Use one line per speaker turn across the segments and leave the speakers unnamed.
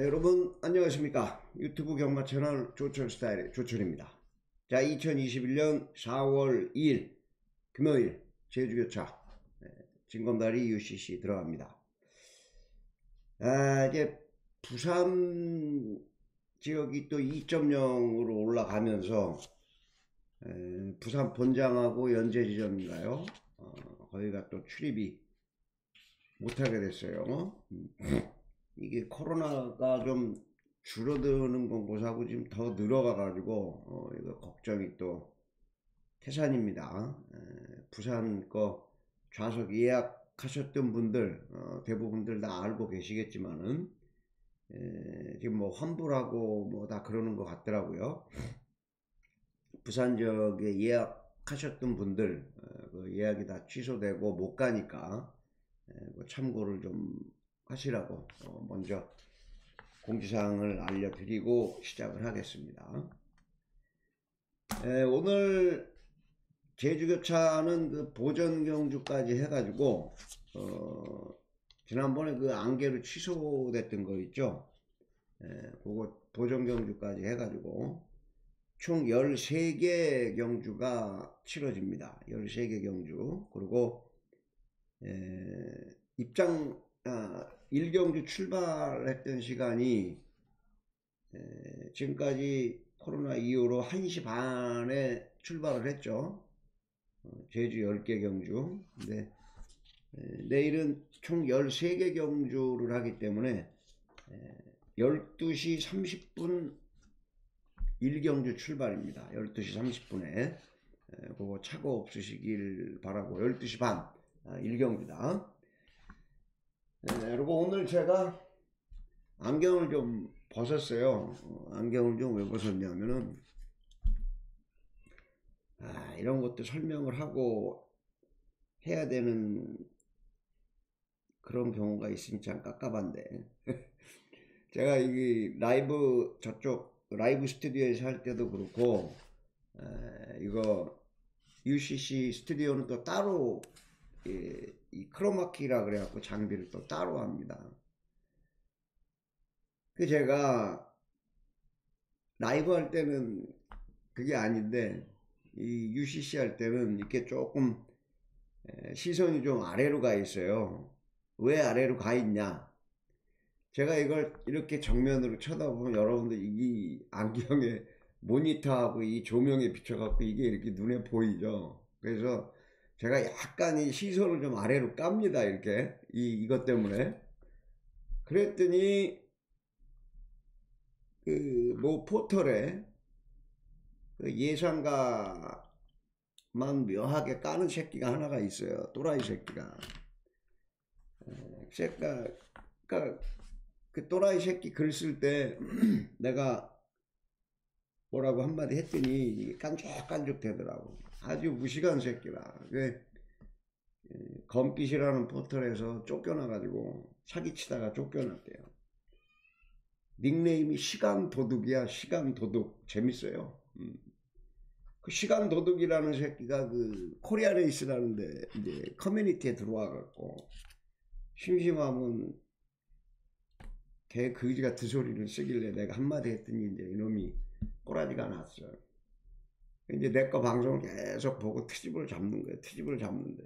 네, 여러분 안녕하십니까. 유튜브 경마 채널 조철스타일의 조철입니다. 자, 2021년 4월 2일 금요일 제주교차 진검다리 UCC 들어갑니다. 이제 부산 지역이 또 2.0으로 올라가면서 부산 본장하고 연재 지점인가요? 거기가 또 출입이 못하게 됐어요. 이게 코로나가 좀 줄어드는 공고사고 지금 더 늘어가 가지고 이거 걱정이 또 태산입니다. 부산 거 좌석 예약하셨던 분들 대부분들 다 알고 계시겠지만은 지금 뭐 환불하고 뭐 다 그러는 것 같더라고요. 부산 지역에 예약하셨던 분들 그 예약이 다 취소되고 못 가니까 뭐 참고를 좀 하시라고 먼저 공지사항을 알려드리고 시작을 하겠습니다. 오늘 제주교차는 그 보전경주까지 해가지고 지난번에 그 안개로 취소됐던 거 있죠. 그거 보전경주까지 해가지고 총 13개 경주가 치러집니다. 13개 경주. 그리고 1경주 출발했던 시간이 지금까지 코로나 이후로 1시 반에 출발을 했죠. 제주 10개 경주. 근데 내일은 총 13개 경주를 하기 때문에 12시 30분 1경주 출발입니다. 12시 30분에 그거 착오 없으시길 바라고. 12시 반 1경주다. 그리고 오늘 제가 안경을 좀 벗었어요. 안경을 좀 왜 벗었냐면은 이런 것도 설명을 하고 해야 되는 그런 경우가 있으니 참 깝깝한데 제가 이 라이브 저쪽 라이브 스튜디오에서 할 때도 그렇고 이거 UCC 스튜디오는 또 따로 이 크로마키라 그래갖고 장비를 또 따로 합니다. 그 제가 라이브 할 때는 그게 아닌데 이 UCC 할 때는 이렇게 조금 시선이 좀 아래로 가 있어요. 왜 아래로 가 있냐? 제가 이걸 이렇게 정면으로 쳐다보면 여러분들 이 안경에 모니터하고 이 조명에 비춰갖고 이게 이렇게 눈에 보이죠. 그래서 제가 약간 이 시선을 좀 아래로 깝니다. 이렇게 이것 때문에. 그랬더니 그 뭐 포털에 그 예상가만 묘하게 까는 새끼가 하나가 있어요. 또라이 새끼가. 그러니까 그 또라이 새끼 글 쓸 때 내가 뭐라고 한마디 했더니 깐죽깐죽 되더라고. 아주 무식한 새끼라. 검빛이라는 포털에서 쫓겨나가지고 사기치다가 쫓겨났대요. 닉네임이 시간도둑이야. 시간도둑. 재밌어요. 그 시간도둑이라는 새끼가 그 코리아레이스라는데 이제 커뮤니티에 들어와갖고 심심하면 개 거지 같은 소리를 쓰길래 내가 한마디 했더니 이제 이놈이 꼬라지가 났어요. 이제 내 거 방송을 계속 보고 트집을 잡는 거예요. 트집을 잡는데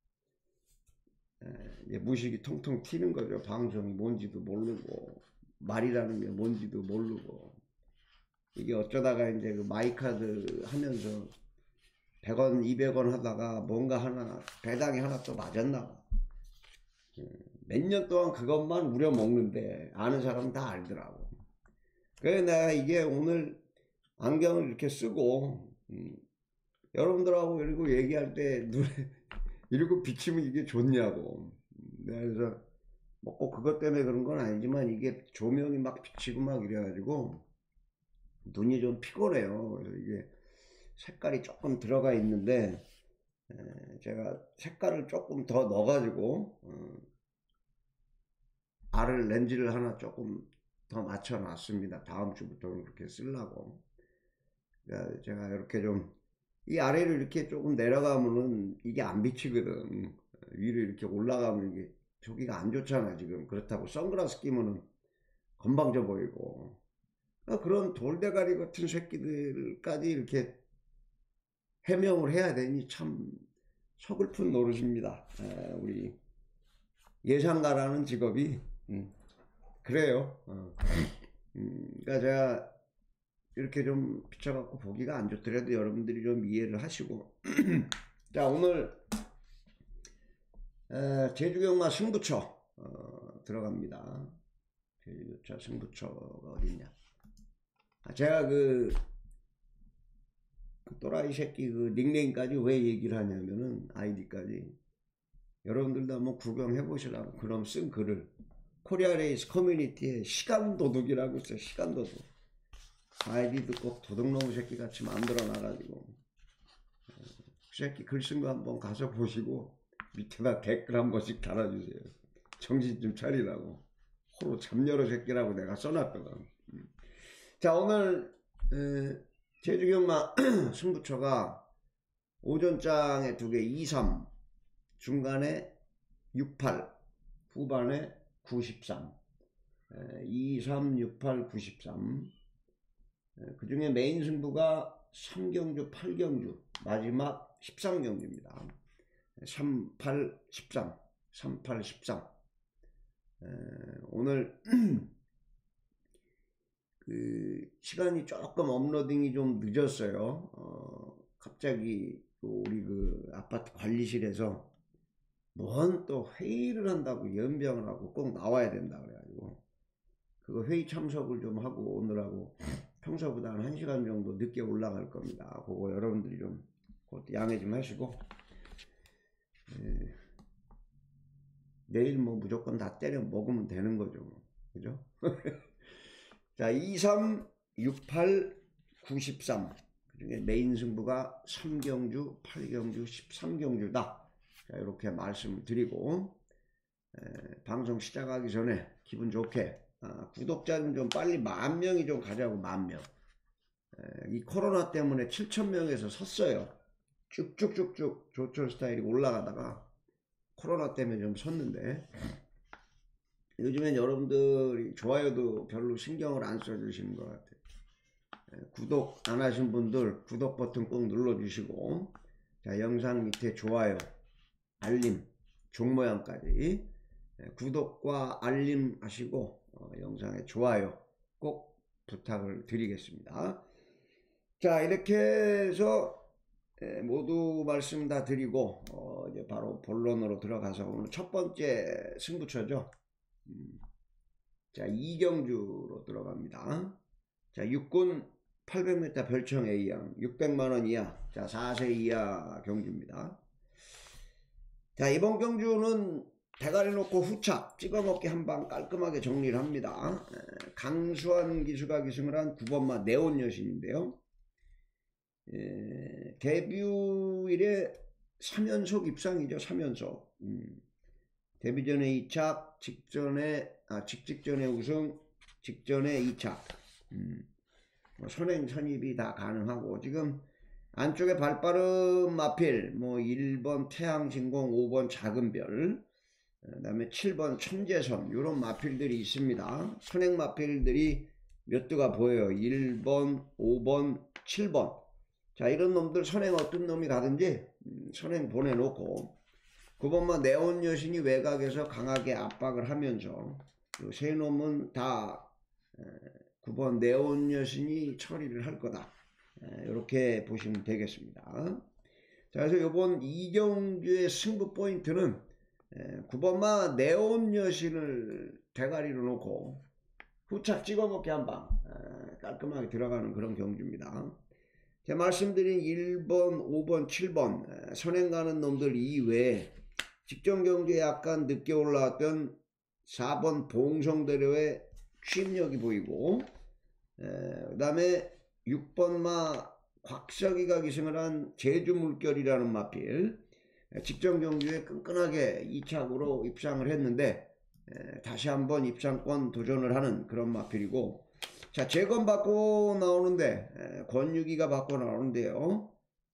이제 무식이 통통 튀는 거죠. 방송이 뭔지도 모르고 말이라는 게 뭔지도 모르고 이게 어쩌다가 이제 그 마이카드 하면서 100원 200원 하다가 뭔가 하나 배당이 하나 또 맞았나 봐. 몇 년 동안 그것만 우려먹는데 아는 사람은 다 알더라고. 그래서 내가 이게 오늘 안경을 이렇게 쓰고 여러분들하고 그리고 얘기할 때 눈에 이러고 비치면 이게 좋냐고. 그래서 뭐 꼭 그것 때문에 그런 건 아니지만 이게 조명이 막 비치고 막 이래가지고 눈이 좀 피곤해요. 그래서 이게 색깔이 조금 들어가 있는데 제가 색깔을 조금 더 넣어가지고 알을 렌즈를 하나 조금 더 맞춰 놨습니다. 다음 주부터는 그렇게 쓰려고. 그러니까 제가 이렇게 좀 이 아래를 이렇게 조금 내려가면은 이게 안 비치거든. 위로 이렇게 올라가면 이게 저기가 안 좋잖아 지금. 그렇다고 선글라스 끼면은 건방져 보이고, 그런 돌대가리 같은 새끼들까지 이렇게 해명을 해야 되니 참 서글픈 노릇입니다. 우리 예상가라는 직업이 그래요. 그러니까 제가 이렇게 좀 비춰갖고 보기가 안 좋더라도 여러분들이 좀 이해를 하시고 자, 오늘 제주경마 승부처 들어갑니다. 제주경마 승부처가 어딨냐. 제가 그 또라이 새끼 그 닉네임까지 왜 얘기를 하냐면은 아이디까지 여러분들도 한번 구경해 보시라고 그럼 쓴 글을 코리아레이스 커뮤니티에 시간도둑이라고 있어요. 시간도둑. 아이디도 꼭 도둑놈의 새끼 같이 만들어 놔가지고 그 새끼 글 쓴 거 한번 가서 보시고 밑에다 댓글 한 번씩 달아주세요. 정신 좀 차리라고. 호로 잠녀로 새끼라고 내가 써놨거든. 자, 오늘 제주경마 승부처가 오전장에 2개 2-3 중간에 6-8 후반에 9-13 2-3 6-8 9-13 그 중에 메인 승부가 3경주 8경주 마지막 13경주입니다 3-8-13 3-8-13 오늘 그 시간이 조금 업로딩이 좀 늦었어요. 갑자기 우리 그 아파트 관리실에서 뭔 또 회의를 한다고 연병을 하고 꼭 나와야 된다 그래가지고 그거 회의 참석을 좀 하고 오느라고 평소보다 한 1시간 정도 늦게 올라갈 겁니다. 그거 여러분들이 좀 그것도 양해 좀 하시고 내일 뭐 무조건 다 때려 먹으면 되는 거죠. 그죠? 자, 2-3, 6-8, 9-13. 그 중에 메인 승부가 3경주, 8경주, 13경주다. 자, 이렇게 말씀을 드리고, 방송 시작하기 전에 기분 좋게, 구독자 좀 빨리 10,000명이 좀 가자고, 10,000명. 이 코로나 때문에 7,000명에서 섰어요. 쭉쭉쭉쭉 조철 스타일이 올라가다가, 코로나 때문에 좀 섰는데, 요즘엔 여러분들이 좋아요도 별로 신경을 안 써주시는 것 같아요. 구독 안 하신 분들 구독 버튼 꼭 눌러주시고 자, 영상 밑에 좋아요, 알림, 종 모양까지 구독과 알림 하시고 영상에 좋아요 꼭 부탁을 드리겠습니다. 자, 이렇게 해서 모두 말씀 다 드리고 이제 바로 본론으로 들어가서 오늘 첫 번째 승부처죠. 자, 2경주로 들어갑니다. 자, 6군 800m 별청 A양 600만원 이하, 자 4세 이하 경주입니다. 자, 이번 경주는 대가리 놓고 후착 찍어먹기 한방 깔끔하게 정리를 합니다. 강수환 기수가 기승을 한 9번마 네온 여신인데요. 데뷔일에 3연속 입상이죠. 3연속. 데뷔 전에 2착, 직전에 우승, 직전에 2착. 선행 선입이 다 가능하고, 지금 안쪽에 발빠른 마필, 1번 태양진공, 5번 작은별, 그 다음에 7번 천재선, 이런 마필들이 있습니다. 선행 마필들이 몇 두가 보여요. 1번, 5번, 7번. 자, 이런 놈들 선행 어떤 놈이 가든지 선행 보내놓고, 9번마 네온 여신이 외곽에서 강하게 압박을 하면서 세 놈은 다 9번 네온 여신이 처리를 할 거다. 이렇게 보시면 되겠습니다. 자, 그래서 이번 이경주의 승부 포인트는 9번마 네온 여신을 대가리로 놓고 후착 찍어먹기 한방 깔끔하게 들어가는 그런 경주입니다. 제가 말씀드린 1번, 5번, 7번 선행 가는 놈들 이외에 직전 경주에 약간 늦게 올라왔던 4번 봉성대로의 취임력이 보이고, 그 다음에 6번마 곽석이가 기승을 한 제주물결이라는 마필, 직전 경주에 끈끈하게 2착으로 입상을 했는데 다시 한번 입상권 도전을 하는 그런 마필이고, 자, 재건 받고 나오는데 권유기가 받고 나오는데요.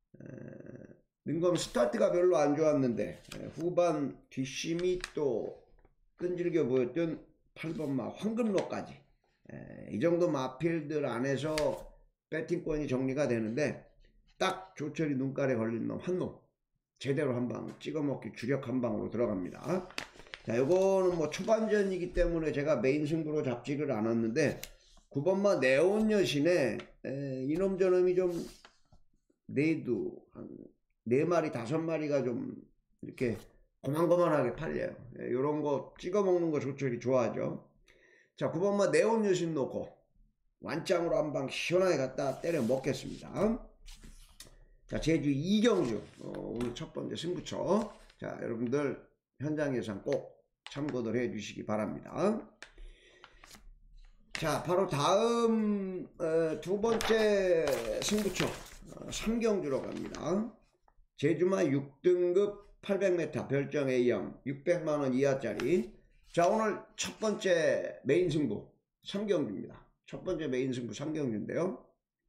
능검 스타트가 별로 안 좋았는데 후반 뒷심이 또 끈질겨 보였던 8번마 황금로까지 이 정도 마필들 안에서 배팅권이 정리가 되는데 딱 조철이 눈깔에 걸린 놈 한 놈 제대로 한 방 찍어먹기 주력 한 방으로 들어갑니다. 자, 요거는 뭐 초반전이기 때문에 제가 메인 승부로 잡지를 않았는데 9번마 네온 여신에 이놈 저놈이 좀 내두 한 4마리 5마리가 좀 이렇게 고만고만하게 팔려요. 요런 거 찍어 먹는 거 조철이 좋아하죠. 자, 9번마 네온 여신 놓고 완짱으로 한 방 시원하게 갖다 때려 먹겠습니다. 자, 제주 이경주 오늘 첫 번째 승부처. 자, 여러분들 현장 예상 꼭 참고들 해 주시기 바랍니다. 자, 바로 다음 두 번째 승부처 3경주로 갑니다. 제주마 6등급 800m 별정 A형 600만원 이하짜리. 자, 오늘 첫 번째 메인 승부 3경주입니다. 첫 번째 메인 승부 3경주인데요.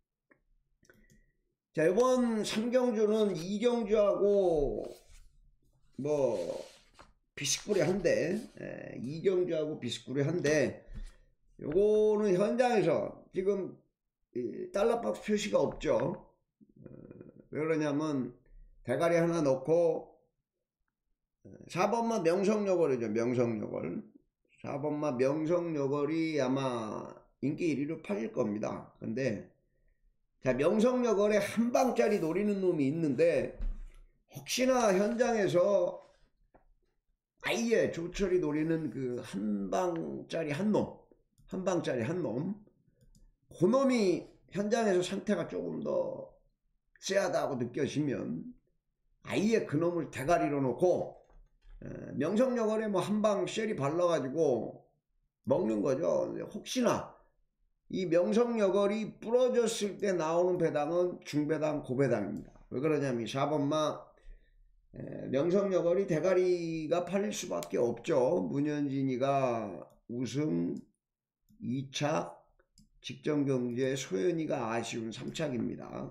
자, 이번 3경주는 2경주하고 뭐 비스꾸리한데 2경주하고 비스꾸리한데 요거는 현장에서 지금 달러박스 표시가 없죠. 왜 그러냐면 대가리 하나 넣고 4번마 명성여걸이죠. 명성여걸 4번마 명성여걸이 아마 인기 1위로 팔릴 겁니다. 근데 자, 명성여걸에 한 방짜리 노리는 놈이 있는데 혹시나 현장에서 아예 조철이 노리는 그 한 방짜리 한 놈, 한 방짜리 한 놈, 그 놈이 현장에서 상태가 조금 더 쎄하다고 느껴지면 아예 그 놈을 대가리로 놓고 명성여걸에 뭐 한 방 쉘이 발라가지고 먹는 거죠. 혹시나 이 명성여걸이 부러졌을 때 나오는 배당은 중배당, 고배당입니다. 왜 그러냐면 4번마 명성여걸이 대가리가 팔릴 수밖에 없죠. 문현진이가 우승 2착, 직전경주에 소연이가 아쉬운 3착입니다.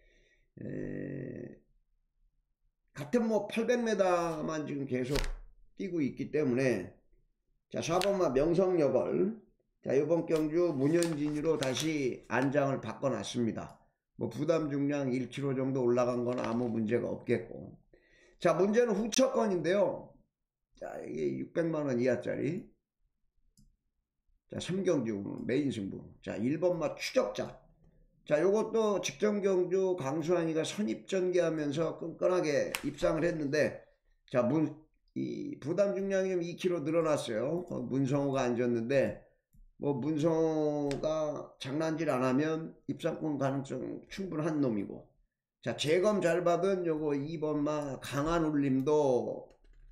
같은 뭐 800m만 지금 계속 뛰고 있기 때문에 자, 4번마 명성여걸. 자, 이번 경주 문현진으로 다시 안장을 바꿔놨습니다. 뭐 부담 중량 1kg 정도 올라간 건 아무 문제가 없겠고. 자, 문제는 후처건인데요. 자, 이게 600만원 이하짜리. 자, 3경주 메인 승부. 자, 1번마 추적자. 자, 요것도 직전 경주 강수환이가 선입전개하면서 끈끈하게 입상을 했는데 자, 이 부담 중량이 좀 2kg 늘어났어요. 문성호가 앉았는데 뭐 문성호가 장난질 안 하면 입상권 가능성 충분한 놈이고. 자, 재검 잘 받은 요거 2번마 강한 울림도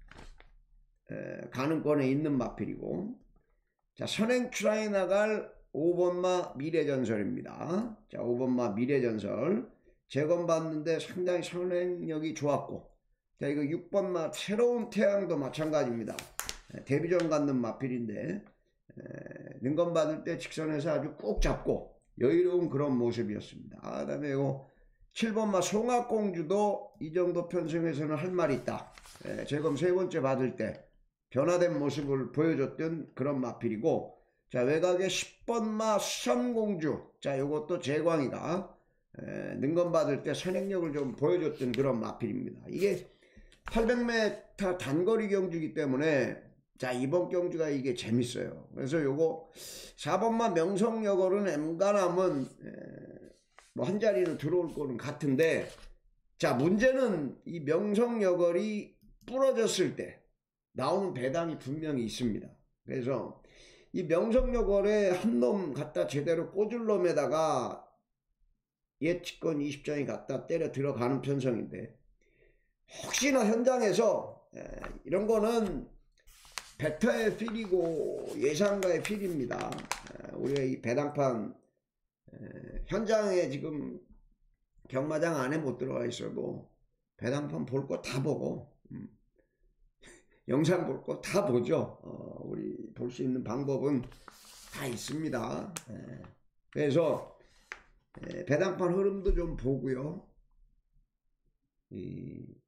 가능권에 있는 마필이고. 자, 선행출하에 나갈 5번마 미래전설입니다. 자, 5번마 미래전설 재검 받는데 상당히 선행력이 좋았고. 자, 이거 6번마 새로운 태양도 마찬가지입니다. 데뷔전 갖는 마필인데 능검 받을 때 직선에서 아주 꾹 잡고 여유로운 그런 모습이었습니다. 그 다음에 이거 7번마 송악공주도 이 정도 편성에서는 할 말이 있다. 재검 세 번째 받을 때 변화된 모습을 보여줬던 그런 마필이고. 자, 외곽에 10번마 수산공주. 자, 요것도 재광이가 능검 받을 때 선행력을 좀 보여줬던 그런 마필입니다. 이게 800m 단거리 경주이기 때문에 자, 이번 경주가 이게 재밌어요. 그래서 요거 4번마 명성여걸은 M가남은 뭐 한 자리는 들어올 거는 같은데 자, 문제는 이 명성여걸이 부러졌을 때 나오는 배당이 분명히 있습니다. 그래서 이 명성여걸에 한 놈 갖다 제대로 꽂을 놈에다가 예측권 20장이 갖다 때려 들어가는 편성인데 혹시나 현장에서 이런 거는 배터의 필이고 예상가의 필입니다. 우리가 이 배당판 현장에 지금 경마장 안에 못 들어가 있어도 배당판 볼 거 다 보고 영상 볼 거 다 보죠. 우리 볼 수 있는 방법은 다 있습니다. 그래서 배당판 흐름도 좀 보고요.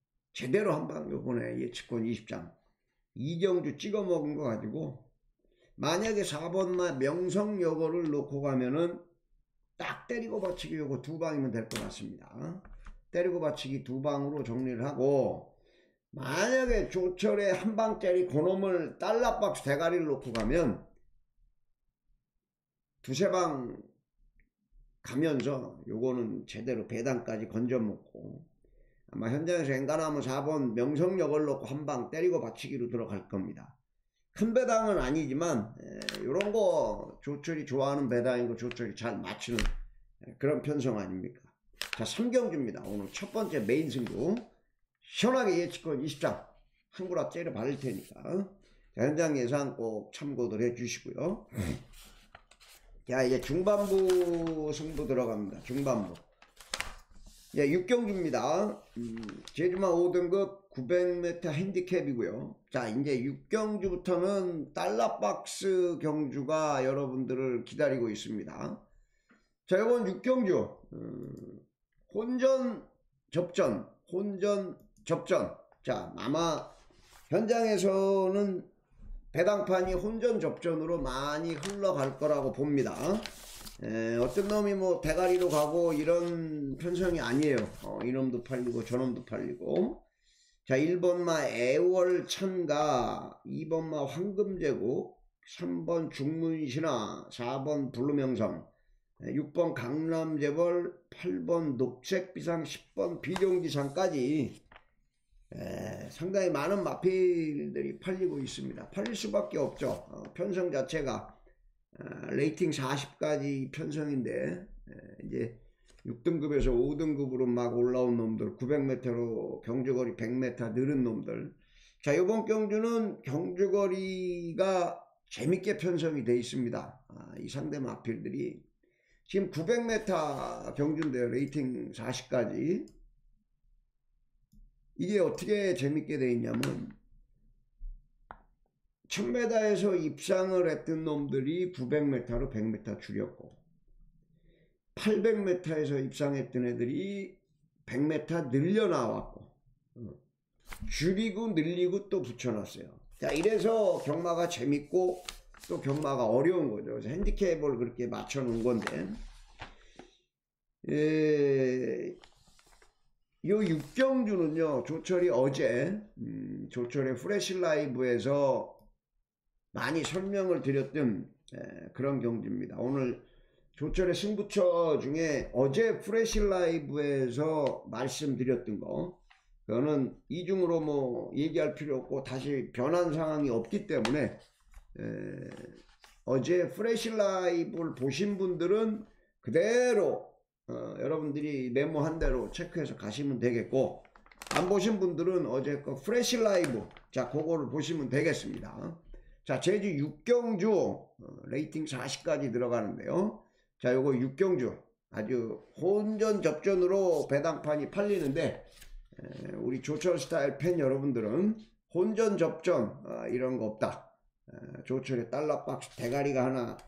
제대로 한방 요번에 예측권 20장 이경주 찍어 먹은 거 가지고 만약에 4번만 명성여고를 놓고 가면은 딱 때리고 받치기 요거 두 방이면 될 것 같습니다. 때리고 받치기 두 방으로 정리를 하고, 만약에 조철에 한 방짜리 그놈을 달러박스 대가리를 놓고 가면 두세 방 가면서 요거는 제대로 배당까지 건져 먹고, 아마 현장에서 엔간하면 4번 명성력을 놓고 한 방 때리고 받치기로 들어갈 겁니다. 큰 배당은 아니지만 요런 거 조철이 좋아하는 배당이고 조철이 잘 맞추는 그런 편성 아닙니까? 자, 3경주입니다. 오늘 첫 번째 메인 승부. 시원하게 예측권 20장 한구라 째려 바를 테니까 자, 현장 예상 꼭 참고들 해 주시고요. 자, 이제 중반부 승부 들어갑니다. 중반부. 예, 6경주입니다. 제주마 5등급 900m 핸디캡이고요. 자, 이제 6경주부터는 달러박스 경주가 여러분들을 기다리고 있습니다. 자, 이번 6경주 혼전 접전. 자, 아마 현장에서는 배당판이 혼전 접전으로 많이 흘러갈 거라고 봅니다. 어떤 놈이 뭐 대가리로 가고 이런 편성이 아니에요. 이놈도 팔리고 저놈도 팔리고. 자, 1번마 애월천가, 2번마 황금제국, 3번 중문신화, 4번 블루명성, 6번 강남재벌, 8번 녹색비상, 10번 비룡기상까지 상당히 많은 마필들이 팔리고 있습니다. 팔릴 수밖에 없죠. 편성 자체가 레이팅 40까지 편성인데 이제 6등급에서 5등급으로 막 올라온 놈들, 900m로 경주거리 100m 늘은 놈들. 자, 이번 경주는 경주거리가 재밌게 편성이 되어 있습니다. 이 상대 마필들이 지금 900m 경주인데요. 레이팅 40까지. 이게 어떻게 재밌게 되어 있냐면 1000m에서 입상을 했던 놈들이 900m로 100m 줄였고 800m에서 입상했던 애들이 100m 늘려 나왔고 줄이고 늘리고 또 붙여놨어요. 자, 이래서 경마가 재밌고 또 경마가 어려운 거죠. 그래서 핸디캡을 그렇게 맞춰 놓은 건데 요 6경주는요 조철이 어제 조철의 프레시 라이브에서 많이 설명을 드렸던 그런 경주입니다. 오늘 조철의 승부처 중에 어제 프레시 라이브에서 말씀드렸던 거 그거는 이중으로 뭐 얘기할 필요 없고 다시 변한 상황이 없기 때문에 어제 프레시 라이브를 보신 분들은 그대로 여러분들이 메모한 대로 체크해서 가시면 되겠고, 안 보신 분들은 어제 거 프레시 라이브 자 그거를 보시면 되겠습니다. 자, 제주 6경주 레이팅 40까지 들어가는데요. 자, 요거 6경주 아주 혼전 접전으로 배당판이 팔리는데 우리 조철 스타일 팬 여러분들은 혼전 접전 이런 거 없다. 조철의 달러박스 대가리가 하나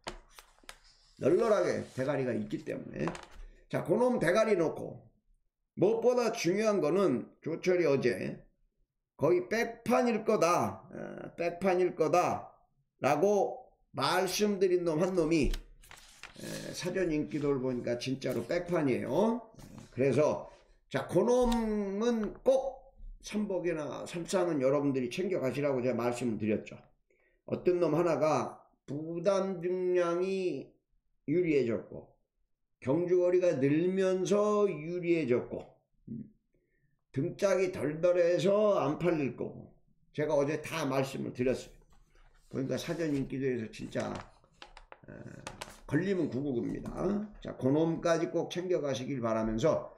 널널하게 대가리가 있기 때문에 자, 그놈 대가리 놓고 무엇보다 중요한 거는 조철이 어제 거의 백판일 거다, 백판일 거다 라고 말씀드린 놈 한 놈이 사전 인기도를 보니까 진짜로 백판이에요. 그래서 자, 그놈은 꼭 삼복이나 삼상은 여러분들이 챙겨 가시라고 제가 말씀을 드렸죠. 어떤 놈 하나가 부담 중량이 유리해졌고 경주거리가 늘면서 유리해졌고 등짝이 덜덜해서 안 팔릴 거고 제가 어제 다 말씀을 드렸어요. 보니까 사전 인기도에서 진짜 걸리면 구국입니다. 자, 그놈까지 꼭 챙겨 가시길 바라면서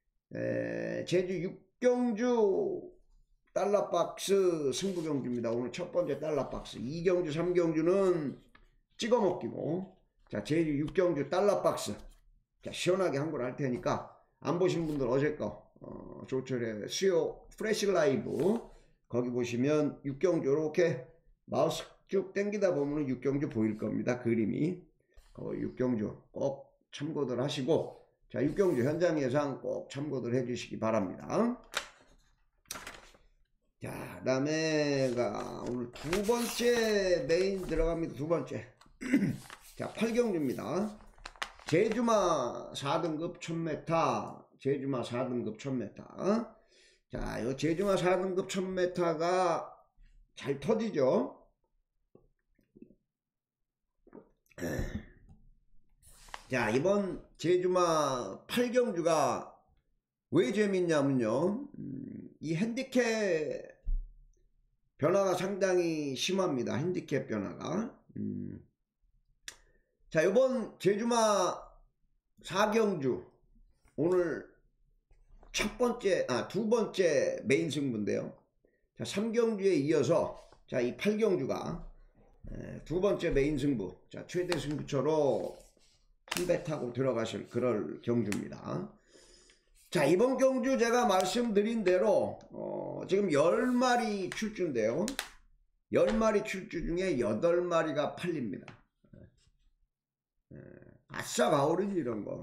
제주 6경주 달러박스 승부경주입니다. 오늘 첫 번째 달러박스 2경주 3경주는 찍어먹기고 자, 제주 6경주 달러박스 자, 시원하게 한걸 할 테니까 안 보신 분들 어제 거 조철의 수요 프레시 라이브 거기 보시면 6경주 이렇게 마우스 쭉 당기다 보면 6경주 보일 겁니다. 그림이 6경주 꼭 참고들 하시고 자, 6경주 현장 예상 꼭 참고들 해 주시기 바랍니다. 자, 그 다음에가 오늘 두 번째 메인 들어갑니다. 두 번째. 자, 8경주입니다. 제주마 4등급 1000m. 제주마 4등급 1000m. 자, 요 제주마 4등급 1000m가 잘 터지죠? 자, 이번 제주마 8경주가 왜 재밌냐면요, 이 핸디캡 변화가 상당히 심합니다. 핸디캡 변화가. 자, 이번 제주마 4경주 오늘 두 번째 메인 승부인데요. 자, 3경주에 이어서 자, 이 8경주가 두 번째 메인 승부, 자, 최대 승부처로 한 배 타고 들어가실 그럴 경주입니다. 자, 이번 경주 제가 말씀드린 대로 지금 10마리 출주인데요. 10마리 출주 중에 8마리가 팔립니다. 아싸 가오르지 이런 거.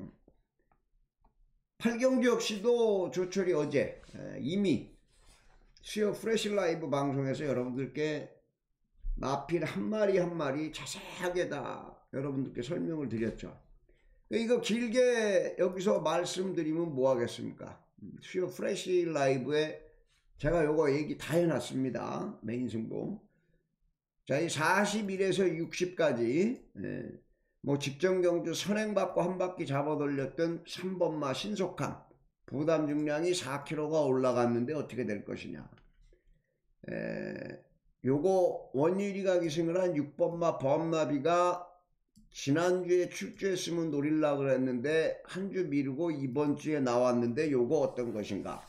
8경주 역시도 조철이 어제 이미 수요 프레시 라이브 방송에서 여러분들께 마필 한 마리 한 마리 자세하게 다 여러분들께 설명을 드렸죠. 이거 길게 여기서 말씀드리면 뭐 하겠습니까? 수요 프레시 라이브에 제가 요거 얘기 다 해놨습니다. 메인 승부. 자, 이 41에서 60까지 뭐 직전경주 선행받고 한 바퀴 잡아 돌렸던 3번마 신속함 부담 중량이 4kg가 올라갔는데 어떻게 될 것이냐. 요거 원유리가 기승을 한 6번마 범나비가 지난주에 출주했으면 노릴라 그랬는데 한 주 미루고 이번 주에 나왔는데 요거 어떤 것인가.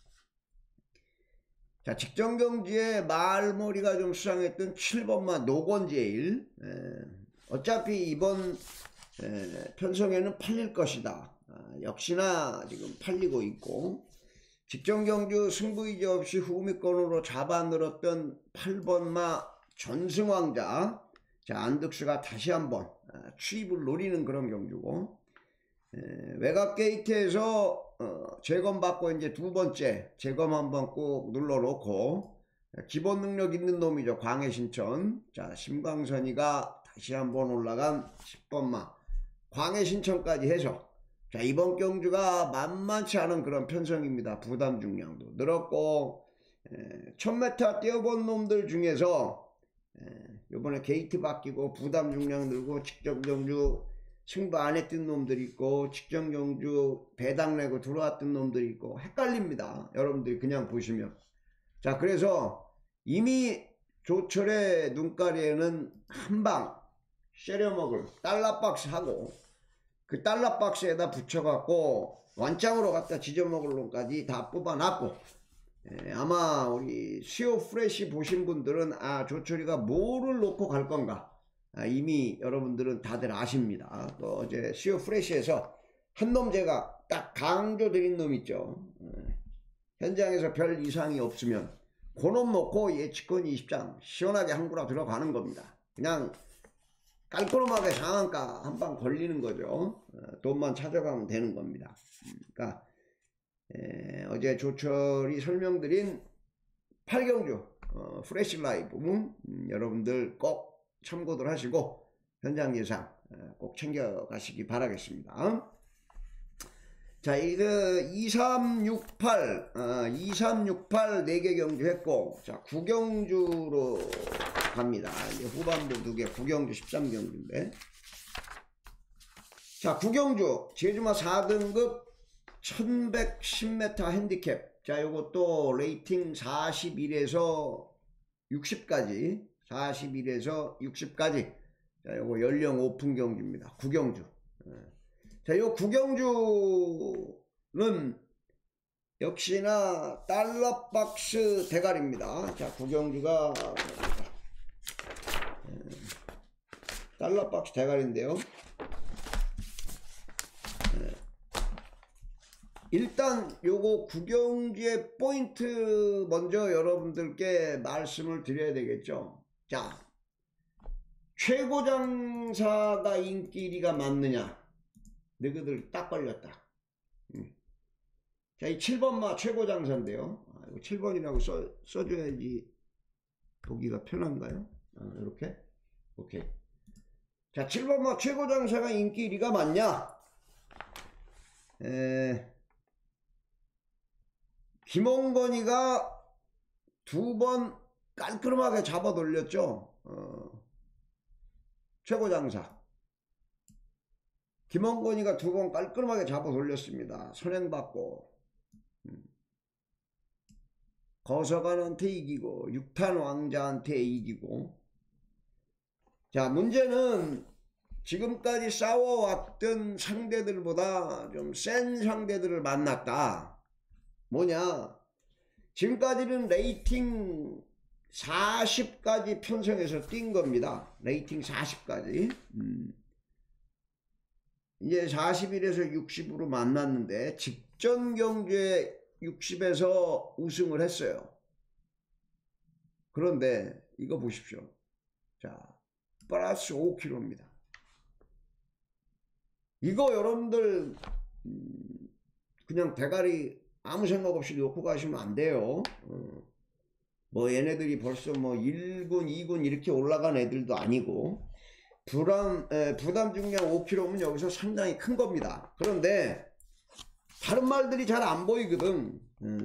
자, 직전경주에 말머리가 좀 수상했던 7번마 노건제일, 어차피 이번 편성에는 팔릴 것이다. 역시나 지금 팔리고 있고, 직전경주 승부이지 없이 후미권으로 잡아 늘었던 8번마 전승왕자, 자, 안득수가 다시 한번 추입을 노리는 그런 경주고, 외곽 게이트에서 재검받고 이제 두 번째 재검 한번 꼭 눌러놓고, 기본 능력 있는 놈이죠. 광해신천. 자, 심광선이가 다시 한번 올라간 10번마 광해신천까지 해서, 자, 이번 경주가 만만치 않은 그런 편성입니다. 부담 중량도 늘었고, 1000m 뛰어본 놈들 중에서 요번에 게이트 바뀌고 부담 중량 늘고 직전경주 승부 안 했던 놈들이 있고 직전경주 배당 내고 들어왔던 놈들이 있고 헷갈립니다. 여러분들이 그냥 보시면. 자, 그래서 이미 조철의 눈가리에는 한방 쉐려먹을 달러박스 하고 그 달러박스에다 붙여갖고 완장으로 갖다 지져먹을 놈까지 다 뽑아놨고, 아마 우리 수요 프레시 보신 분들은 조철이가 뭐를 놓고 갈 건가 이미 여러분들은 다들 아십니다. 또 어제 수요 프레시에서 한 놈 제가 딱 강조드린 놈 있죠. 현장에서 별 이상이 없으면 그 놈 놓고 예측권 20장 시원하게 한구라 들어가는 겁니다. 그냥 깔끔하게 상한가 한 방 걸리는 거죠. 돈만 찾아가면 되는 겁니다. 그러니까 어제 조철이 설명드린 8경주 프레시 라이브 여러분들 꼭 참고들 하시고 현장 예상 꼭 챙겨가시기 바라겠습니다. 자, 이거 2368 2368 4개 경주 했고, 자, 9경주로 갑니다. 이제 후반부 2개 9경주 13경주인데, 자, 9경주 제주마 4등급 1110m 핸디캡. 자, 요것도 레이팅 41에서 60까지 41에서 60까지. 자, 요거 연령 오픈 경주입니다. 9경주. 자, 요 9경주는 역시나 달러박스 대가리입니다. 자, 9경주가 달러박스 대가리인데요. 일단 요거 9경주의 포인트 먼저 여러분들께 말씀을 드려야 되겠죠. 자, 최고 장사가 인기 1위가 맞느냐? 너희들 딱 걸렸다. 자, 이 7번마 최고 장사인데요. 7번이라고 써줘야지 보기가 편한가요? 이렇게. 오케이. 자, 7번 최고 장사가 인기 1위가 맞냐? 김홍건이가 2번 깔끔하게 잡아 돌렸죠. 최고 장사. 김홍건이가 2번 깔끔하게 잡아 돌렸습니다. 선행받고. 거서관한테 이기고 6탄 왕자한테 이기고. 자, 문제는 지금까지 싸워왔던 상대들보다 좀 센 상대들을 만났다. 뭐냐, 지금까지는 레이팅 40까지 편성해서 뛴 겁니다. 레이팅 40까지. 이제 41에서 60으로 만났는데 직전 경주에 60에서 우승을 했어요. 그런데 이거 보십시오. 자, 플러스 5kg입니다. 이거 여러분들 그냥 대가리 아무 생각 없이 놓고 가시면 안 돼요. 뭐 얘네들이 벌써 뭐 1군, 2군 이렇게 올라간 애들도 아니고 부담 중량 5kg면 여기서 상당히 큰 겁니다. 그런데 다른 말들이 잘 안 보이거든.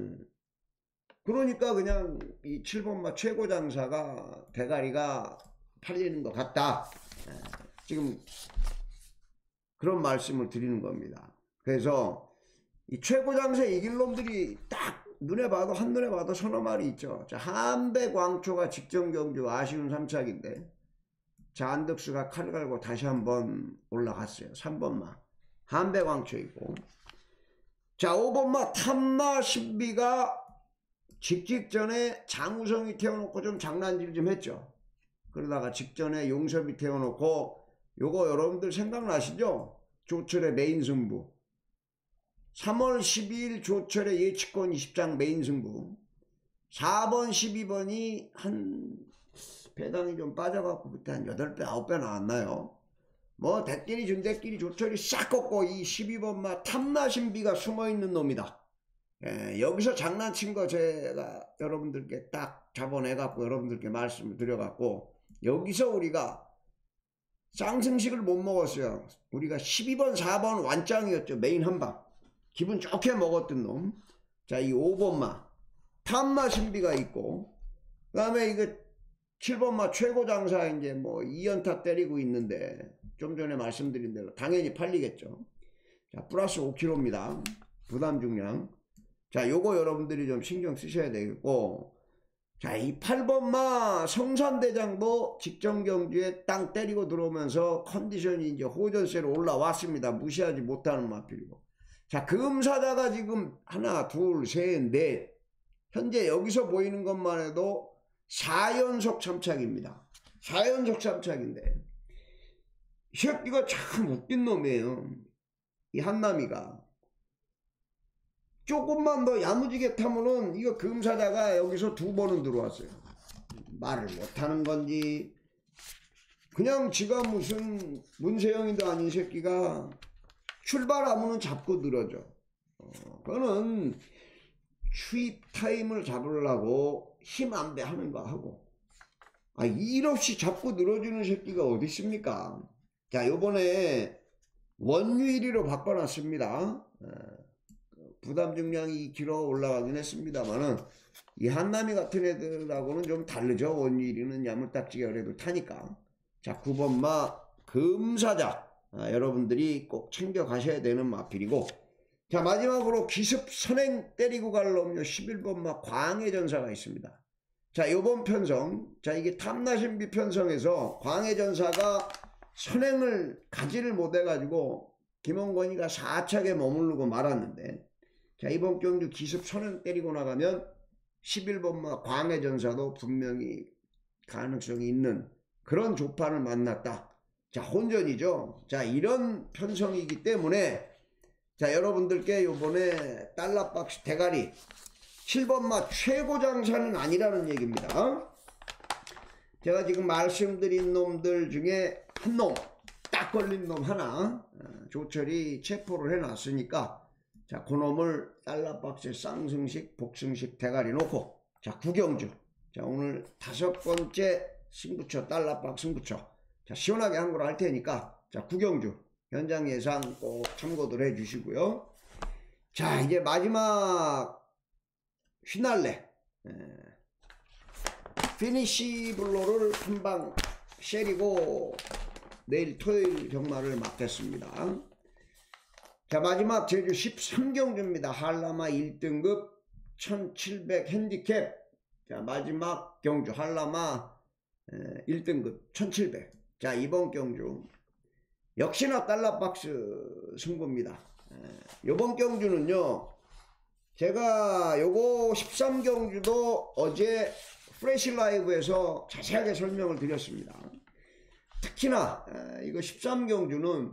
그러니까 그냥 이 7번마 최고 장사가 대가리가 팔리는 것 같다. 지금 그런 말씀을 드리는 겁니다. 그래서 이 최고 장사 이길 놈들이 딱 눈에 봐도 한눈에 봐도 서너 마리 있죠. 자, 한백왕초가 직전 경주 아쉬운 3착인데 자, 안덕수가 칼 갈고 다시 한번 올라갔어요. 3번마 한백왕초이고, 자, 5번마 탐마 신비가 직전에 장우성이 태워놓고 좀 장난질 좀 했죠. 그러다가 직전에 용섭이 태워놓고, 요거 여러분들 생각나시죠? 조철의 메인 승부. 3월 12일 조철의 예측권 20장 메인 승부. 4번 12번이 한 배당이 좀 빠져갖고 그때 한 8배 9배 나왔나요? 뭐 대끼리 준대끼리 조철이 싹 꺾고 이 12번마 탐나신비가 숨어있는 놈이다. 여기서 장난친 거 제가 여러분들께 딱 잡아내갖고 여러분들께 말씀을 드려갖고 여기서 우리가 쌍승식을 못 먹었어요. 우리가 12번 4번 완짱이었죠. 메인 한방 기분 좋게 먹었던 놈. 자, 이 5번마 탐마신비가 있고, 그 다음에 이거 7번마 최고장사 이제 뭐 2연타 때리고 있는데 좀 전에 말씀드린 대로 당연히 팔리겠죠. 자, 플러스 5kg입니다. 부담 중량. 자, 요거 여러분들이 좀 신경 쓰셔야 되겠고, 자, 이 8번마 성산대장도 직전 경주에 땅 때리고 들어오면서 컨디션이 이제 호전세로 올라왔습니다. 무시하지 못하는 마필이고. 자, 금사자가 지금 하나, 둘, 셋, 넷. 현재 여기서 보이는 것만 해도 4연속 참착입니다. 4연속 참착인데. 이 새끼가 참 웃긴 놈이에요. 이 한남이가. 조금만 더 야무지게 타면은 이거 금사자가 여기서 2번은 들어왔어요. 말을 못하는 건지 그냥 지가 무슨 문세영이도 아닌 새끼가 출발하면은 잡고 늘어져. 그거는 추입 타임을 잡으려고 힘 안배 하는 거 하고, 일 없이 잡고 늘어주는 새끼가 어디 있습니까? 자, 요번에 원유 1위로 바꿔놨습니다. 부담 중량이 2kg 올라가긴 했습니다만은 이 한남이 같은 애들하고는 좀 다르죠. 원유 1위는 야물딱지가 그래도 타니까. 자, 9번마 금사자, 여러분들이 꼭 챙겨 가셔야 되는 마필이고, 자, 마지막으로 기습 선행 때리고 갈 놈요 11번마 광해전사가 있습니다. 자, 요번 편성, 자, 이게 탐나신비 편성에서 광해전사가 선행을 가지를 못해가지고 김홍건이가 4착에 머무르고 말았는데, 자, 이번 경주 기습 선행 때리고 나가면 11번마 광해전사도 분명히 가능성이 있는 그런 조판을 만났다. 자, 혼전이죠. 자, 이런 편성이기 때문에 자, 여러분들께 요번에 달러박스 대가리 7번마 최고장사는 아니라는 얘기입니다. 제가 지금 말씀드린 놈들 중에 한 놈, 딱 걸린 놈 하나 조철이 체포를 해놨으니까 자, 그놈을 달러박스에 쌍승식, 복승식 대가리 놓고, 자, 구경주. 자, 오늘 5번째 승부처, 달러박스 승부처. 자, 시원하게 한 거로 할 테니까, 자, 구경주. 현장 예상 꼭 참고들 해 주시고요. 자, 이제 마지막 휘날레. 피니시 블로를 한 방 쉐리고 내일 토요일 경마를 맡겠습니다. 자, 마지막 제주 13경주입니다. 한라마 1등급 1700 핸디캡. 자, 마지막 경주 한라마 1등급 1700. 자, 이번 경주 역시나 달러박스 승부입니다. 이번 경주는요, 제가 요거 13경주도 어제 프레시 라이브에서 자세하게 설명을 드렸습니다. 특히나 이거 13경주는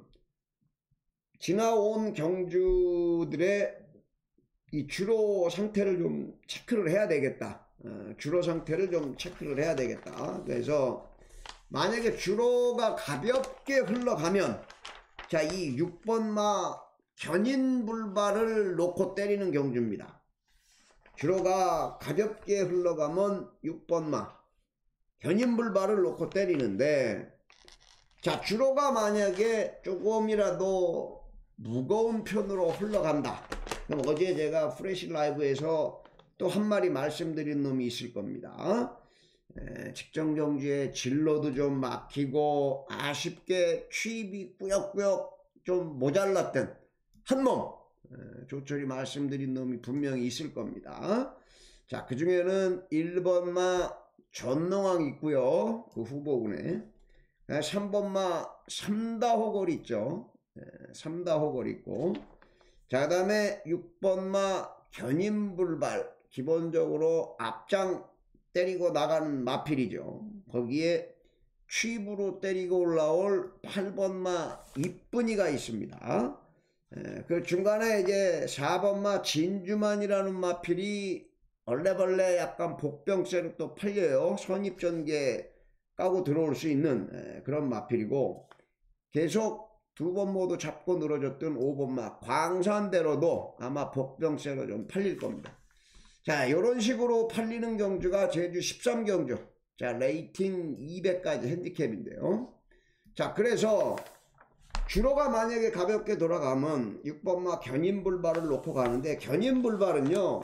지나온 경주들의 이 주로 상태를 좀 체크를 해야 되겠다. 주로 상태를 좀 체크를 해야 되겠다. 그래서 만약에 주로가 가볍게 흘러가면, 자, 이 6번마 견인불발을 놓고 때리는 경주입니다. 주로가 가볍게 흘러가면 6번마 견인불발을 놓고 때리는데, 자, 주로가 만약에 조금이라도 무거운 편으로 흘러간다. 그럼 어제 제가 프레시 라이브에서 또 한 마리 말씀드린 놈이 있을 겁니다. 측정경주에 진로도 좀 막히고 아쉽게 취입이 꾸역꾸역 좀 모자랐던 한 놈, 조철이 말씀드린 놈이 분명히 있을 겁니다. 자, 그 중에는 1번마 전농왕 있고요. 그 후보군에 3번마 삼다호걸 있죠. 삼다호걸 있고, 자, 그 다음에 6번마 견인불발, 기본적으로 앞장 때리고 나가는 마필이죠. 거기에 취입으로 때리고 올라올 8번마 이쁜이가 있습니다. 그 중간에 이제 4번마 진주만이라는 마필이 얼레벌레 약간 복병세로 또 팔려요. 선입전개 까고 들어올 수 있는 그런 마필이고, 계속 2번 모두 잡고 늘어졌던 5번마 광산대로도 아마 복병세로 좀 팔릴 겁니다. 자, 요런 식으로 팔리는 경주가 제주 13경주. 자, 레이팅 200까지 핸디캡인데요. 자, 그래서 주로가 만약에 가볍게 돌아가면 6번마 견인불발을 놓고 가는데, 견인불발은요,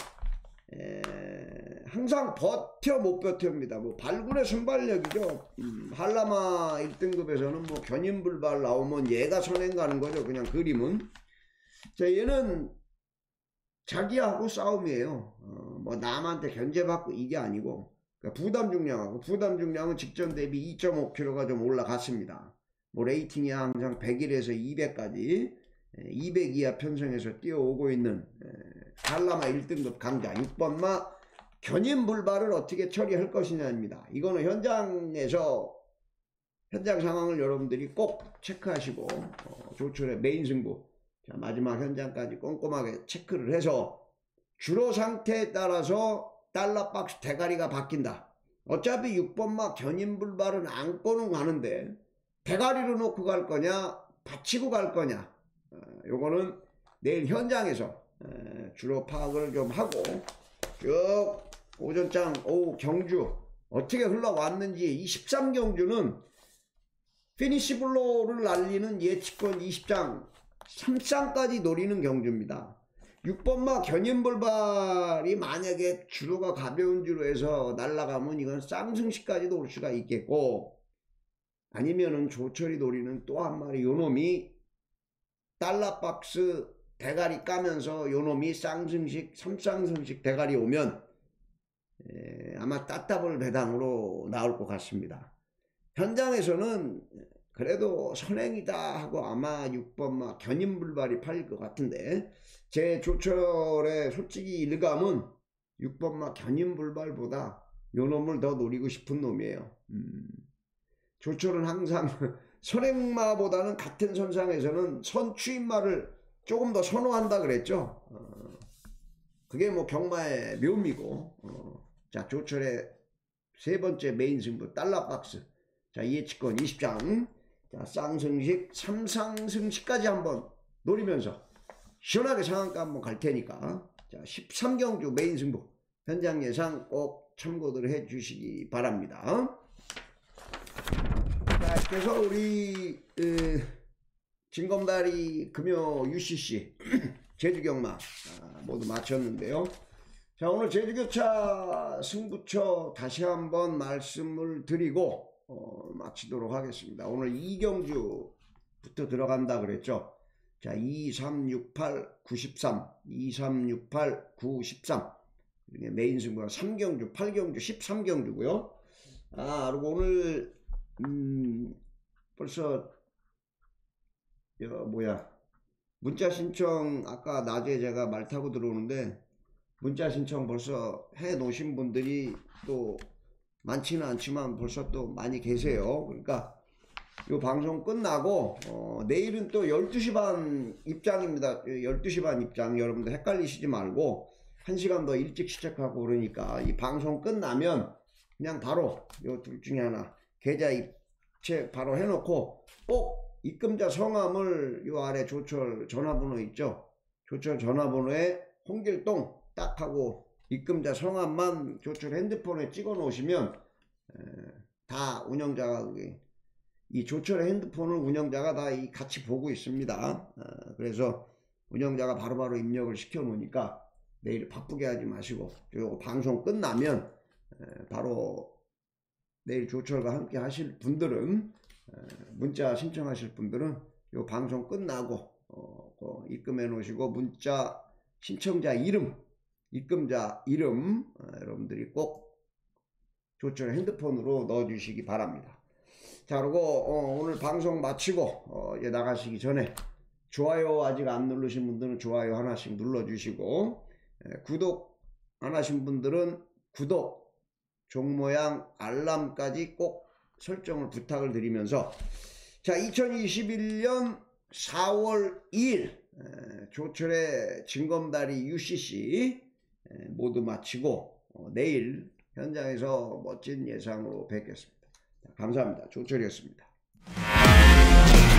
항상 버텨 못 버텨입니다. 뭐 발군의 순발력이죠. 한라마 1등급에서는 뭐 견인불발 나오면 얘가 선행 가는 거죠. 그냥 그림은. 자, 얘는 자기하고 싸움이에요. 뭐 남한테 견제받고 이게 아니고, 그러니까 부담 중량은 직전 대비 2.5kg가 좀 올라갔습니다. 뭐 레이팅이 항상 100일에서 200까지 200 이하 편성해서 뛰어오고 있는 한라마 1등급 강자 6번마 견인불발을 어떻게 처리할 것이냐입니다. 이거는 현장 상황을 여러분들이 꼭 체크하시고, 조철의 메인 승부, 자, 마지막 현장까지 꼼꼼하게 체크를 해서 주로 상태에 따라서 달러박스 대가리가 바뀐다. 어차피 6번마 견인불발은 안고는 가는데 대가리로 놓고 갈 거냐 받치고 갈 거냐, 요거는 내일 현장에서 주로 파악을 좀 하고, 쭉 오전장 오후 경주 어떻게 흘러왔는지, 이 13경주는 피니시 블로를 날리는 예측권 20장 3쌍까지 노리는 경주입니다. 6번마 견인불발이 만약에 주로가 가벼운 주로에서 날아가면 이건 쌍승시까지도 올 수가 있겠고, 아니면은 조철이 노리는 또 한 마리 요놈이 달러박스 대가리 까면서 요놈이 쌍승식 3쌍승식 대가리 오면 아마 따따블 배당으로 나올 것 같습니다. 현장에서는 그래도 선행이다 하고 아마 6번마 견인불발이 팔릴 것 같은데, 제 조철의 솔직히 일감은 6번마 견인불발보다 요놈을 더 노리고 싶은 놈이에요. 조철은 항상 선행마보다는 같은 선상에서는 선추임마를 조금 더 선호한다 그랬죠. 그게 뭐 경마의 묘미고, 자, 조철의 세 번째 메인 승부 달러박스. 자, 예측권 20장. 자, 쌍승식 3쌍승식까지 한번 노리면서 시원하게 상한가 한번 갈 테니까. 자, 13경주 메인 승부 현장 예상 꼭 참고들 해 주시기 바랍니다. 자, 이렇게 해서 우리 징검다리 금요 UCC 제주경마 모두 마쳤는데요. 자, 오늘 제주교차 승부처 다시 한번 말씀을 드리고 마치도록 하겠습니다. 오늘 2경주부터 들어간다 그랬죠. 자, 2368 93 2368 93 메인 승부가 3경주 8경주 13경주고요. 그리고 오늘 벌써 문자 신청 아까 낮에 제가 말 타고 들어오는데 문자 신청 벌써 해 놓으신 분들이 또 많지는 않지만 벌써 또 많이 계세요. 그러니까 이 방송 끝나고 내일은 또 12시 반 입장입니다. 12시 반 입장. 여러분들 헷갈리시지 말고 1시간 더 일찍 시작하고 그러니까 이 방송 끝나면 그냥 바로 요 둘 중에 하나 계좌 입체 바로 해놓고 꼭 입금자 성함을 요 아래 조철 전화번호 있죠. 조철 전화번호에 홍길동 딱 하고 입금자 성함만 조철 핸드폰에 찍어 놓으시면 다 운영자가 이 조철의 핸드폰을 운영자가 다 같이 보고 있습니다. 그래서 운영자가 바로바로 입력을 시켜 놓으니까 내일 바쁘게 하지 마시고 요 방송 끝나면 바로 내일 조철과 함께 하실 분들은 문자 신청하실 분들은 요 방송 끝나고 입금해 놓으시고 문자 신청자 이름 입금자 이름 여러분들이 꼭 조철 핸드폰으로 넣어 주시기 바랍니다. 자, 그리고 오늘 방송 마치고 이제 나가시기 전에 좋아요 아직 안 누르신 분들은 좋아요 하나씩 눌러 주시고 구독 안 하신 분들은 구독 종모양 알람까지 꼭 설정을 부탁을 드리면서 자, 2021년 4월 2일 조철의 징검다리 UCC 모두 마치고 내일 현장에서 멋진 예상으로 뵙겠습니다. 감사합니다. 조철이었습니다.